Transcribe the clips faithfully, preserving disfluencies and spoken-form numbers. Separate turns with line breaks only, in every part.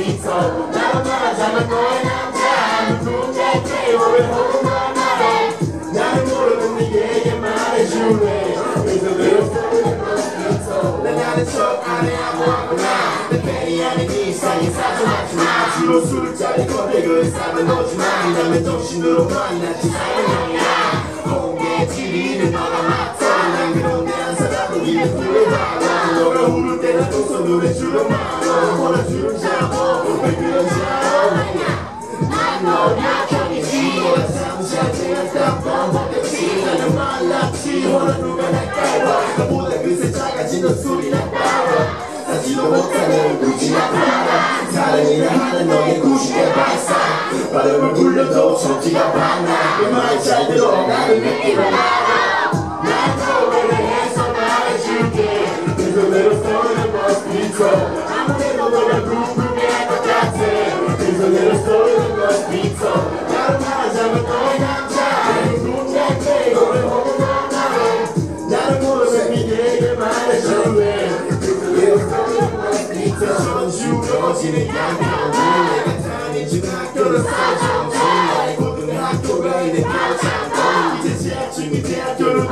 비춰 나로 말하자면 너의 남자 누군가에게 왜 호구만 말해 나를 모르는 네게 말해줄래 그래서 난 아는 척 안해 아무거나 내 팬이 아닌 이상의 사정 하지마 주로 술자리 고백을 쌓아 놓지만 남의 정신으로 만났지 사랑이야 공개지리는 너가 맡아 난 그런데 안 살아도 입에 불을 박아 너가 울을 때나 또 손을 해주는 마음 원해주는 자고 왜 그런지 알아 난 너 약형이지 너가 잠시한 제가 딱 뻔뻔했지 나는 말랐지 원한 누가 날까봐 나보다 그새 작아지는 소리나 따라 사지도 못하는 굳이나 바라 사랑이라 하는 너의 구식의 발사 발음을 불려도 정지가 반나 그 말 잘 들어 나는 느낌을 알아 난 노래를 해서 말해줄게 그대로 story는 must be told 아무래도 너가 궁금해할 것 같아 그대로 story는 must be told 나를 말하자면 너의 남자 누군가에게 너를 호구만 말해 나를 모르면 네게 말해줄래 그대로 story는 must be told 전주어지는 양평 내가 다닌 중학교는 서정중 나의 고등학교가 있는 교창동 이제 재학중인 대학교를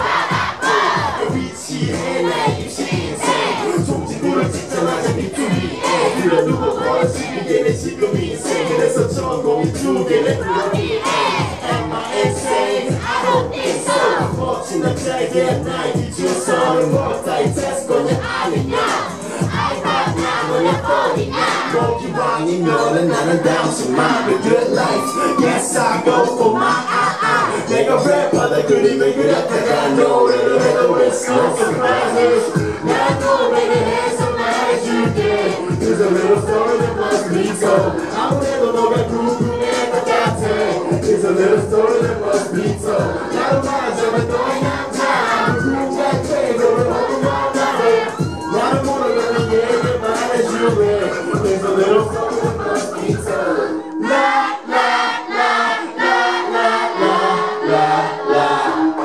위치해 나의 입시 인생 종지부를 찍자마자 비투비에 그려두고 벌어지게 내 지금 인생 그래서 전공이 두 개를 부르기에 Am I insane? I don't think so 멋진 남자에 대한 나의 기준서는 뭐다 이 테스트냐 아니냐 아이바냐 너냐 뻔이냐 뭐 기왕이면은 나는 당신만 The good life Yes I go for my ah 내가 랩하다 그림을 그렸다가 노래를 해도 it's no surprises 난 노래를 해서 말해줄게 There's a little story that must be told 아무래도 너가 궁금해할 것 같아 There's a little story that must be told 나로 말하자면 너의 남자 누군가에게 너를 호구만 말해 나를 모르는 네게 말해줄래 There's a little story that must be told La la la la la la la la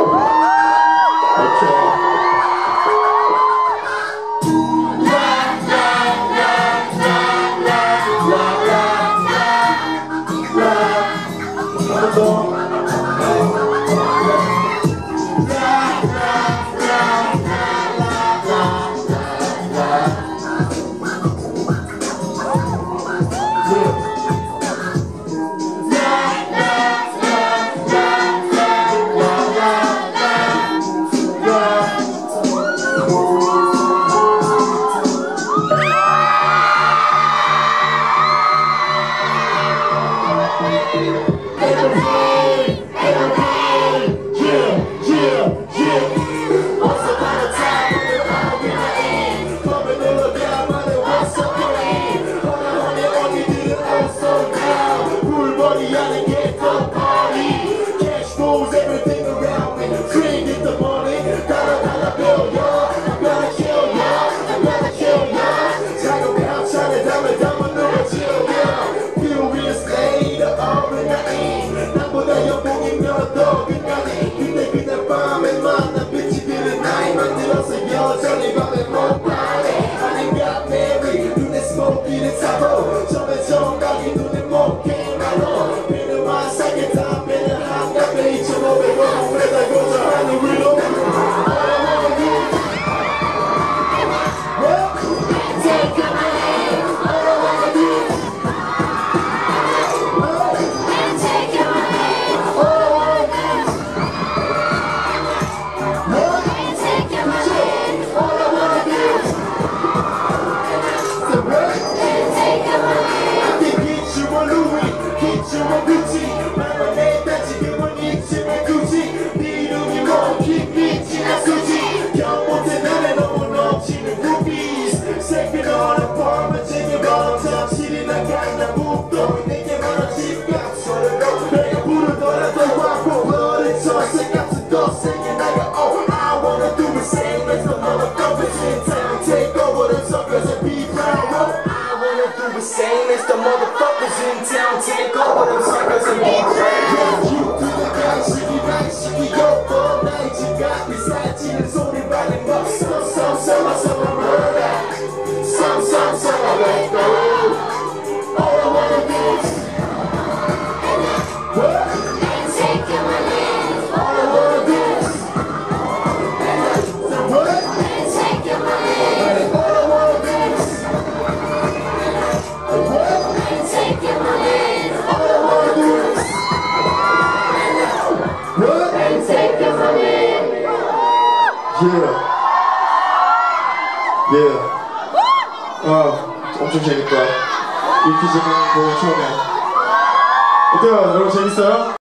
Okay Same as the motherfuckers in town, take over them suckers and be proud. You do the guy, shiki right, shiki yo, all night. You got me sighting, it's only running up. Some, some, some, some, some, murder. Some, some, some, I let go.
엄청 재밌고요. 유키즈는 공연 처음에 어때요? 여러분 재밌어요?